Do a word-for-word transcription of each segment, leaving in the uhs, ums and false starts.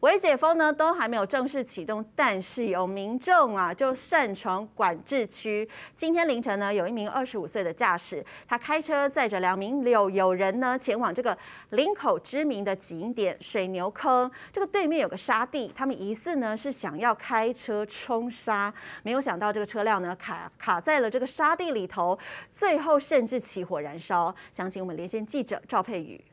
微解封呢都还没有正式启动，但是有民众啊就擅闯管制区。今天凌晨呢，有一名二十五岁的驾驶，他开车载着两名友友人呢前往这个林口知名的景点水牛坑，这个对面有个沙地，他们疑似呢是想要开车冲沙，没有想到这个车辆呢卡卡在了这个沙地里头，最后甚至起火燃烧。详情我们连线记者赵佩宇。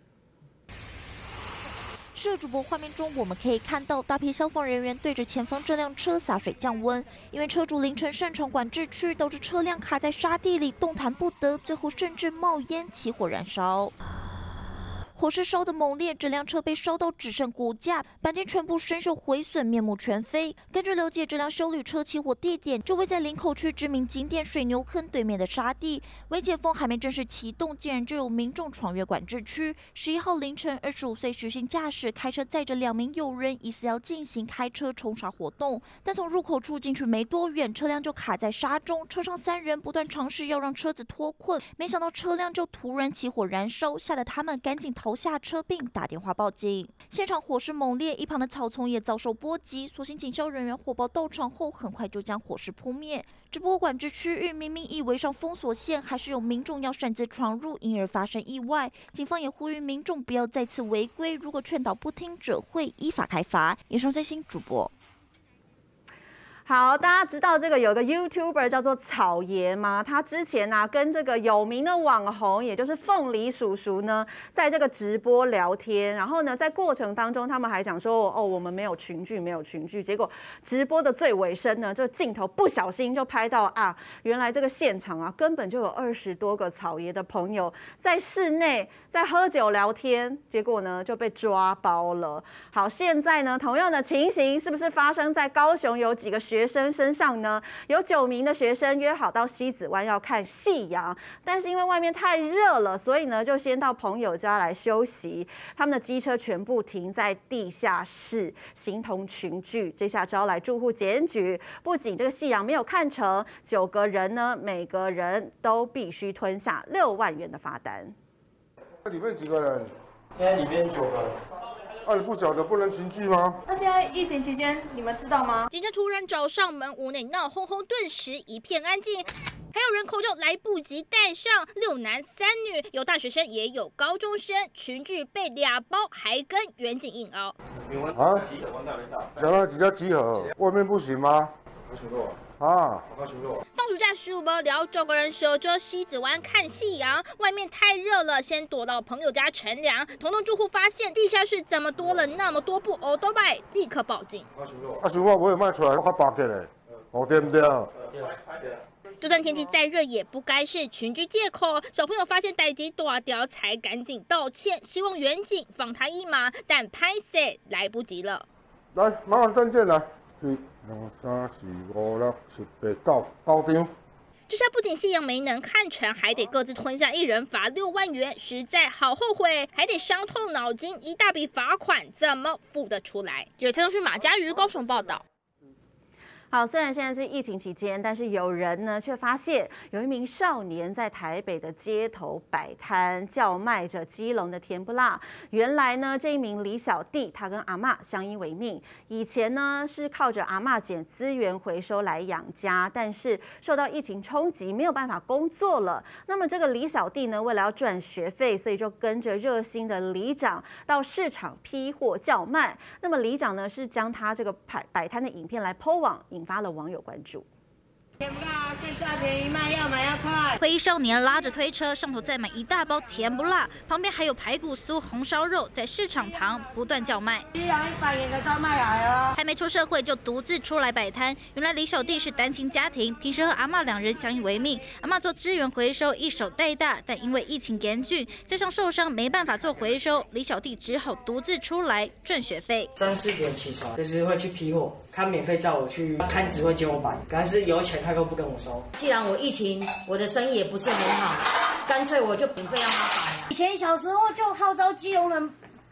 摄主播画面中，我们可以看到大批消防人员对着前方这辆车洒水降温，因为车主凌晨擅闯管制区，导致车辆卡在沙地里动弹不得，最后甚至冒烟起火燃烧。 火势烧得猛烈，整辆车被烧到只剩骨架，钣金全部生锈毁损，面目全非。根据了解，这辆休旅车起火地点就位在林口区知名景点水牛坑对面的沙地。微解封还没正式启动，竟然就有民众闯越管制区。十一号凌晨，二十五岁徐姓驾驶开车载着两名友人，疑似要进行开车冲沙活动，但从入口处进去没多远，车辆就卡在沙中。车上三人不断尝试要让车子脱困，没想到车辆就突然起火燃烧，吓得他们赶紧逃 下车并打电话报警，现场火势猛烈，一旁的草丛也遭受波及。所幸警消人员火爆到场后，很快就将火势扑灭。直播管制区域明明已围上封锁线，还是有民众要擅自闯入，因而发生意外。警方也呼吁民众不要再次违规，如果劝导不听者，会依法开罚。以上最新主播。 好，大家知道这个有个 YouTuber 叫做草爷吗？他之前呢、啊、跟这个有名的网红，也就是凤梨叔叔呢，在这个直播聊天，然后呢，在过程当中，他们还讲说，哦，我们没有群聚，没有群聚。结果直播的最尾声呢，这个镜头不小心就拍到啊，原来这个现场啊，根本就有二十多个草爷的朋友在室内在喝酒聊天，结果呢就被抓包了。好，现在呢，同样的情形是不是发生在高雄有几个学生身上呢？有九名的学生约好到西子湾要看夕阳，但是因为外面太热了，所以呢就先到朋友家来休息。他们的机车全部停在地下室，形同群聚。这下招来住户检举，不仅这个夕阳没有看成，九个人呢每个人都必须吞下六万元的罚单。 里面几个人？ 现在里面九个人。 啊，你不晓得不能群聚吗？ 那现在疫情期间，你们知道吗？ 警察突然找上门，屋内闹哄哄，顿时一片安静。还有人口罩来不及戴上，六男三女，有大学生也有高中生，群聚被俩包，还跟远景硬凹。 啊？想要几家集合，外面不行吗？啊！ 放暑假十五无聊，九个人守着西子湾看夕阳，外面太热了，先躲到朋友家乘凉。同栋住户发现地下室怎么多了那么多部欧多拜，立刻报警。 啊，想我没卖出来，我较白起来，哦对不对？ 就算天气再热，也不该是群居借口。小朋友发现代志大条，才赶紧道歉，希望远景放他一马，但拍摄来不及了。 来，麻烦证件来。 一、两、三、四、五、六、七、八、九，九张。 这下不仅夕阳没能看成，还得各自吞下一人罚六万元，实在好后悔，还得伤透脑筋，一大笔罚款怎么付得出来？有财通讯马家瑜高雄报道。 好，虽然现在是疫情期间，但是有人呢却发现有一名少年在台北的街头摆摊，叫卖着基隆的甜不辣。原来呢，这一名李小弟他跟阿嬷相依为命，以前呢是靠着阿嬷捡资源回收来养家，但是受到疫情冲击，没有办法工作了。那么这个李小弟呢，为了要赚学费，所以就跟着热心的里长到市场批货叫卖。那么里长呢是将他这个摆摆摊的影片来 po 网。 引发了网友关注。 甜不辣现在便宜卖，要买要快。 灰衣少年拉着推车，上头再买一大包甜不辣，旁边还有排骨酥、红烧肉，在市场旁不断叫卖。 一两一百元的都卖来哦。 还没出社会就独自出来摆摊。原来李小弟是单亲家庭，平时和阿嬷两人相依为命。阿嬷做资源回收，一手带大，但因为疫情严峻，加上受伤没办法做回收，李小弟只好独自出来赚学费。 三四点起床，就是会去批货。 他免费叫我去，摊子会接我摆，但是有钱他都不跟我收。 既然我疫情，我的生意也不是很好，干脆我就免费让他摆。 以前小时候就号召基隆人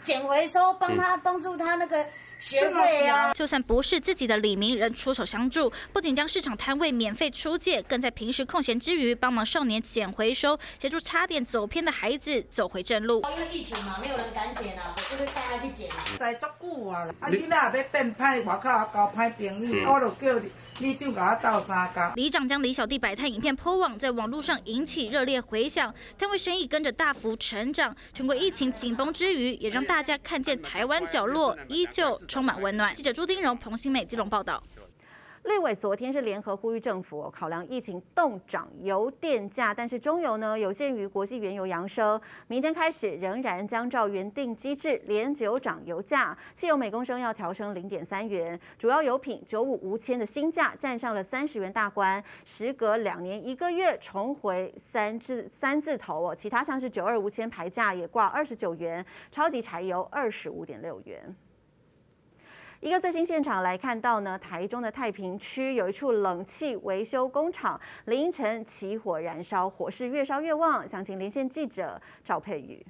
捡回收，帮他帮助他那个学费啊。 就算不是自己的里民，仍出手相助，不仅将市场摊位免费出借，更在平时空闲之余，帮忙少年捡回收，协助差点走偏的孩子走回正路。 因为疫情嘛，没有人敢捡啊，我就会带他去捡。 在足久啊，啊囡仔要变歹，外口也交歹朋友，我就叫里长甲我斗相共。 里长将李小弟摆摊影片 po 网，在网络上引起热烈回响，摊位生意跟着大幅成长。全国疫情紧绷之余，也让大家看见台湾角落依旧充满温暖。记者朱丁荣、彭新美基隆报道。 立委昨天是联合呼吁政府、哦、考量疫情冻涨油电价，但是中油呢有鉴于国际原油扬升，明天开始仍然将照原定机制连九涨油价，汽油每公升要调升零点三元，主要油品九五无铅的新价站上了三十元大关，时隔两年一个月重回三字三字头哦，其他像是九二无铅牌价也挂二十九元，超级柴油二十五点六元。一个最新现场来看到呢，台中的太平区有一处冷气维修工厂，凌晨起火燃烧，火势越烧越旺。详情连线记者赵佩瑜。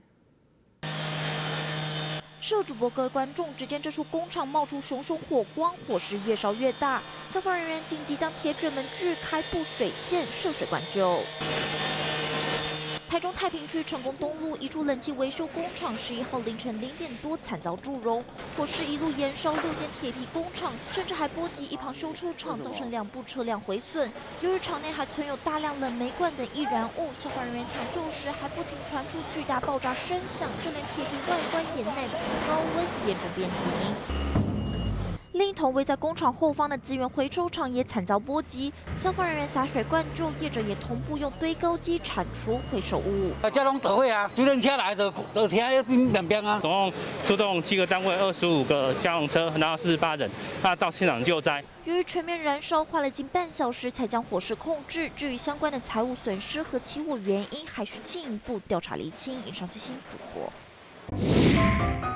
摄主播各位观众，只见这处工厂冒出熊熊火光，火势越烧越大。消防人员紧急将铁卷门锯开布水线，涉水灌救。台中太平区成功东路一处冷气维修工厂，十一号凌晨零点多惨遭祝融，火势一路延烧六间铁皮工厂，甚至还波及一旁修车厂，造成两部车辆毁损。由于厂内还存有大量冷媒罐等易燃物，消防人员抢救时还不停传出巨大爆炸声响，就连铁皮外观也耐不住高温，严重变形。另一头位在工厂后方的资源回收厂也惨遭波及，消防人员洒水灌救，业者也同步用堆高机铲除回收物。 啊，这拢倒位啊，救援车来就就停在边边啊。总共出动七个单位，二十五个消防车，然后四十八人，那到现场救灾。 由于全面燃烧，花了近半小时才将火势控制。至于相关的财务损失和起火原因，还需进一步调查厘清。以上最新主播。